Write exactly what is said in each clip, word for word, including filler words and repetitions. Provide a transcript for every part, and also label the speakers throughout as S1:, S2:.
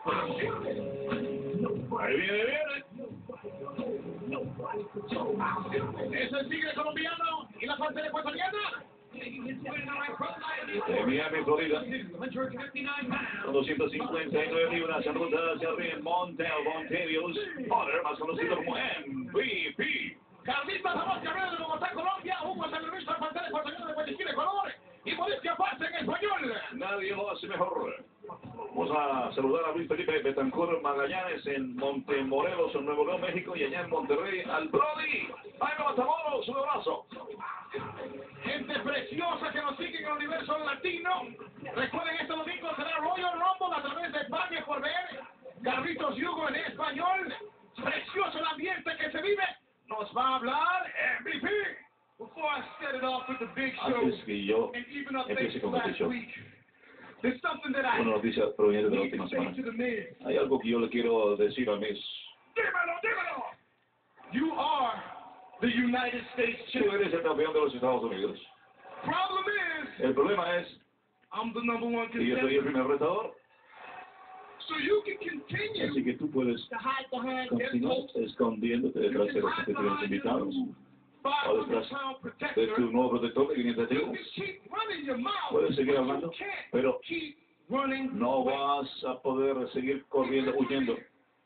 S1: Ahí viene, viene. Es el tigre colombiano y la parte ecuatoriana. De Miami, Florida, con doscientas cincuenta y nueve libras, en ruta hacia arriba, Montel, Montelius Potter, más conocido como M V P. Carlita Zamora Carrera de Bogotá, Colombia, Hugo Salumisto, el Pantera Ecuatoriano de Guayaquil, Ecuador, y Mauricio Paz en español. Nadie lo hace mejor. Vamos a saludar a Luis Felipe Betancourt Magallanes en Montemorelos, en Nuevo León, México, y allá en Monterrey, al Brody. Jaime Matamoros, un abrazo. Gente preciosa que nos sigue en el universo latino. Recuerden, este domingo será Royal Rumble a través de Pague por Ver. Carlitos Hugo en español. Precioso el ambiente que se vive. Nos va a hablar M V P. Before I set it off with the big show,
S2: Antes que yo
S1: and even up
S2: empiece con
S1: last
S2: este show,
S1: week, there's something that I
S2: una noticia proveniente de la
S1: need
S2: última
S1: to say
S2: semana.
S1: to the Miz.
S2: Hay algo que yo le quiero decir al Miz.
S1: Dímelo, dímelo. You are the United States
S2: Tú
S1: champion.
S2: eres el campeón de los Estados Unidos.
S1: Problem is,
S2: El problema es
S1: I'm the number one
S2: que yo soy el
S1: contender.
S2: primer retador,
S1: So you can continue
S2: así que tú puedes
S1: to hide behind
S2: continuar
S1: them.
S2: escondiéndote detrás de los competidores invitados o detrás de tu nuevo protector que viene de ti. Puedes seguir hablando, pero no vas a poder seguir corriendo, huyendo.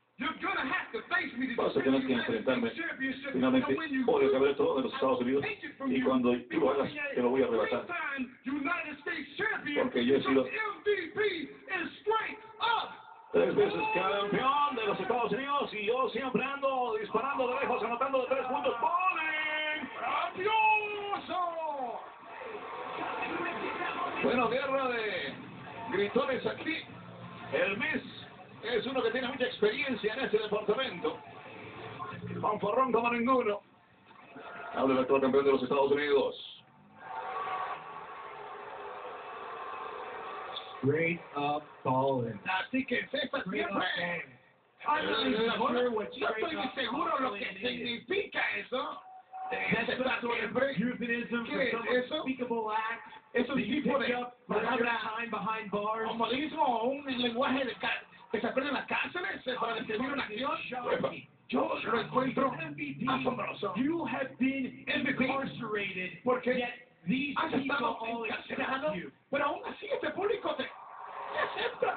S2: Vas a tener que enfrentarme finalmente por el cabreto de los Estados Unidos, y cuando tú lo hagas te lo voy a arrebatar, porque yo he sido tres veces campeón de los Estados Unidos y yo siempre ando disparando de lejos, anotando de tres puntos. ¡Bowling! ¡Grandioso! Bueno, guerra de gritones aquí. El Miz es uno que tiene mucha experiencia en este departamento. Fanfarrón como ninguno. Habla el actual campeón de los Estados Unidos.
S3: Straight up ballin'.
S1: Así que César siempre. Ay, no, no estoy ni seguro lo que significa eso. César siempre. ¿Qué es eso? Es un tipo de palabra modismo o un lenguaje de que se aprende en las cárceles para describir una acción. Yo lo encuentro asombroso.
S3: You have been incarcerated,
S1: porque
S3: yet these
S1: has
S3: people
S1: estado
S3: all
S1: encarcelado,
S3: accept you.
S1: pero aún así este público te, te acepta.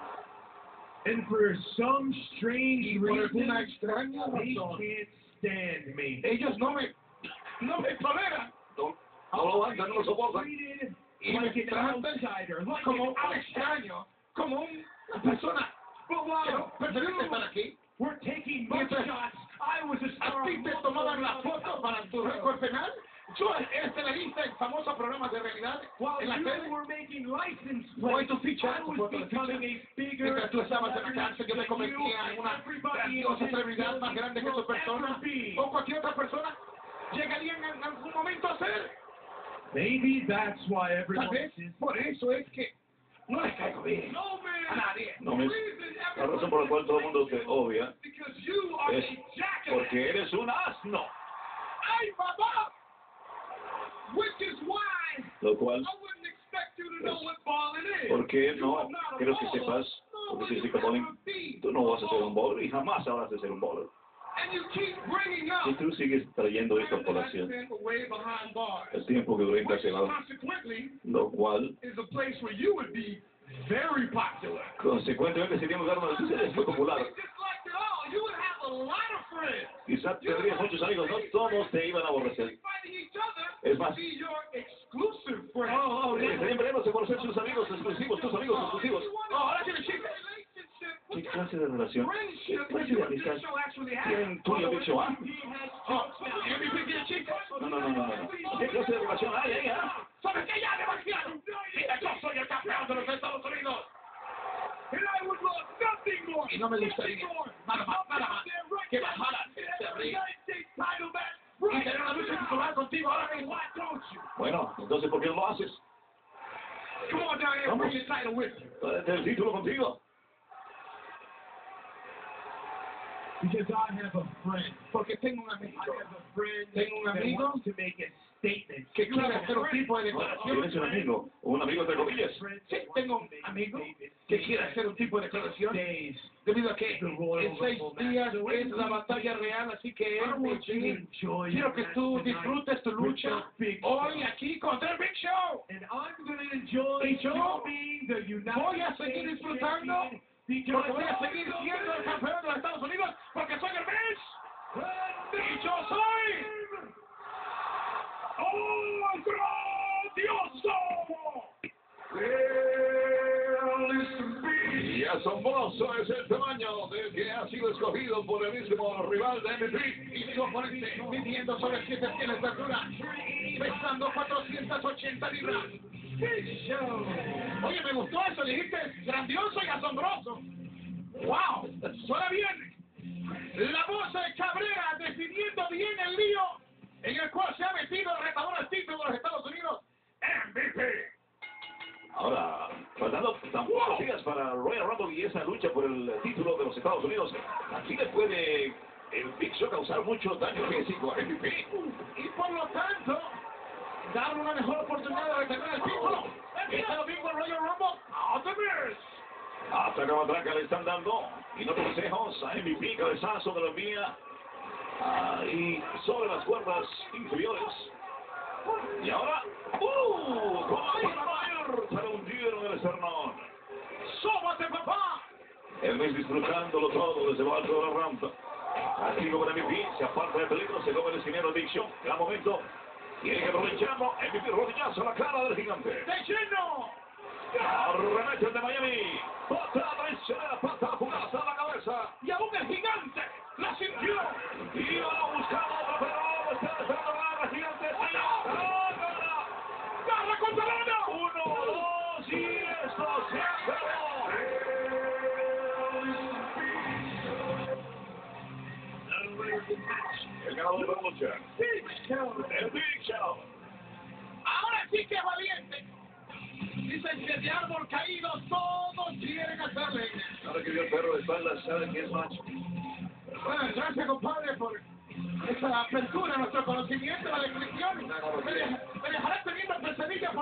S3: And for some strange
S1: Y por alguna
S3: reason,
S1: extraña
S3: they
S1: razón,
S3: can't stand me.
S1: ellos no me, no me toleran. No, no lo aguantan, no lo soportan.
S3: Treated
S1: Y me
S3: like an
S1: tratan
S3: outsider, like
S1: como
S3: an
S1: un
S3: outsider.
S1: extraño, como una persona
S3: But
S1: que
S3: while
S1: no pertenece a estar aquí.
S3: we're taking
S1: Mientras
S3: mugshots, I was a
S1: a
S3: star.
S1: ti te tomaban la foto para tu récord penal. Yo eres televisista en famosos programas de realidad
S3: While
S1: en la
S3: you
S1: tele.
S3: were making license
S1: Hoy
S3: plates,
S1: tu ficha,
S3: I
S1: tu
S3: was
S1: foto de
S3: becoming
S1: ficha.
S3: a bigger
S1: Mientras tú estabas en la cárcel, yo me
S3: than you
S1: convertía en una
S3: and everybody in
S1: grandiosa
S3: this
S1: celebridad más
S3: building
S1: grande que
S3: will
S1: tu persona
S3: ever be.
S1: o cualquier otra persona llegarían en algún momento a ser.
S3: Maybe that's why
S1: Tal
S3: everyone
S1: vez
S3: is.
S1: por eso es que no les caigo bien
S3: No,
S1: a
S3: man.
S1: nadie.
S2: No, Miz, la razón por la cual todo el mundo te odia
S1: Because you are
S2: es
S1: a jackass.
S2: porque eres un asno,
S1: ¡Ay, papá! Which is why
S2: lo cual,
S1: I wouldn't expect you to know what balling is.
S2: porque
S1: You
S2: no
S1: are not a
S2: quiero que
S1: baller.
S2: sepas
S1: No
S2: lo que
S1: one
S2: significa
S1: will
S2: bowling.
S1: ever be
S2: Tú no vas a ser
S1: a
S2: un bowler y jamás habrás de ser un bowler.
S1: And you keep bringing up
S2: Si tú sigues trayendo esto
S1: time
S2: por
S1: that I
S2: acción,
S1: spent away behind bars,
S2: el tiempo que duré
S1: which
S2: encarcelado,
S1: consequently
S2: lo cual,
S1: is a place where you would be very popular.
S2: consecuentemente, sería un lugar donde tú serías muy popular.
S1: You just like it all. You would have a lot of friends.
S2: Quizás tendrías muchos amigos, no todos te iban a aborrecer.
S1: Fighting each other
S2: Es más,
S1: to be your exclusive friends.
S2: oh, oh, estarían peleando por ser sus amigos exclusivos, tus amigos exclusivos.
S1: Oh, ahora tiene chicas.
S2: ¿Qué clase de relación? ¿Qué
S1: Friendship
S2: clase
S1: you
S2: de
S1: and this
S2: amistad
S1: show actually have.
S2: tienen tú y el bicho A?
S1: Oh, M V P tiene chicas.
S2: No, no, no, no, no. ¿Qué clase de relación hay ahí, ah?
S1: ¿Sabes qué? Ya demasiado. Mira, yo soy el campeón de los Estados Unidos.
S3: And I would love nothing more.
S1: Y no me gustaría nada más, nada más que bajaras ese ring y tener una lucha titular contigo ahora mismo.
S2: Bueno, entonces, ¿por qué no lo haces?
S1: Come on down here and bring your title with you.
S2: Tráete el título contigo.
S3: Because I have a friend.
S4: Porque tengo un amigo.
S3: I have a friend
S4: Tengo un
S3: that
S4: amigo
S3: wants to make a statement.
S4: que
S3: You
S4: quiere
S3: have a
S4: hacer un
S3: friend.
S4: tipo de
S2: ¿Tienes
S4: declaración.
S2: un amigo? ¿Un amigo entre comillas?
S4: Sí, tengo un amigo que quiere hacer un tipo de declaración
S3: Days.
S4: debido a que
S3: The Royal
S4: en seis
S3: Rumble match.
S4: días
S3: So
S4: es
S3: when
S4: la
S3: we-
S4: batalla real, así que
S3: I
S4: M
S3: want you to
S4: P,
S3: enjoy
S4: quiero
S3: your
S4: que
S3: match
S4: tú
S3: tonight
S4: disfrutes tu
S3: with
S4: lucha
S3: the Big
S4: hoy
S3: Show.
S4: aquí contra el Big Show.
S3: And I'm going to enjoy
S4: Y yo
S3: you being the United
S4: voy a seguir
S3: States
S4: disfrutando
S3: champion because
S4: porque voy a
S3: I'm
S4: seguir
S3: the
S4: siendo el
S3: best.
S4: campeón de los Estados Unidos porque soy el Miz.
S3: And
S4: Y yo soy
S3: ¡oh, grandioso!
S2: Y asombroso es el tamaño del que ha sido escogido por el mismo rival de M V P.
S4: y mi oponente midiendo sobre siete pies de altura, pesando cuatrocientas ochenta libras.
S3: Big Show.
S4: Oye, me gustó eso, dijiste grandioso y asombroso. ¡Wow! Suena bien. La voz de Cabrera definiendo bien el lío en el cual se ha metido el retador al título de los Estados Unidos, M V P.
S2: Ahora, faltando tan pocos días para Royal Rumble y esa lucha por el título de los Estados Unidos, aquí le puede el Big Show causar mucho daño físico a M V P.
S4: Y por lo tanto, darle una mejor oportunidad de retener el título. Este domingo en Royal Rumble, a The Miz.
S2: Hasta que Matraca le están dando y no consejos a M V P, cabezazo que lo envía ahí sobre las cuerdas inferiores. Y ahora, ¡uh! ¡Gol! Se lo hundieron el esternón.
S4: ¡Sóbate, papá!
S2: El Miz disfrutándolo todo desde lo alto de la rampa. Castigo para M V P, se aparta de peligro, se come el esquinero Big Show. Gran momento, tiene que aprovecharlo. M V P rodillazo a la cara del gigante.
S4: ¡De lleno!
S2: Arremete el de Miami. Patada traicionera, patada fugaz a la cabeza.
S4: Y aún el gigante la sintió.
S2: Y va a buscar otra, pero está esperando la gigante.
S4: ¡Garra contra lona!
S2: Uno, dos, y esto se acabó. El ganador de la lucha,
S3: Big Show.
S2: el Big Show.
S4: Ahora sí que es valiente. Dicen que de árbol caído todos quieren hacerle.
S2: Ahora que vio el perro de espaldas, saben que es macho.
S4: Bueno, gracias, compadre, por esa apertura a nuestro conocimiento de la descripción. Me, dej- me dejarás teniendo pesadillas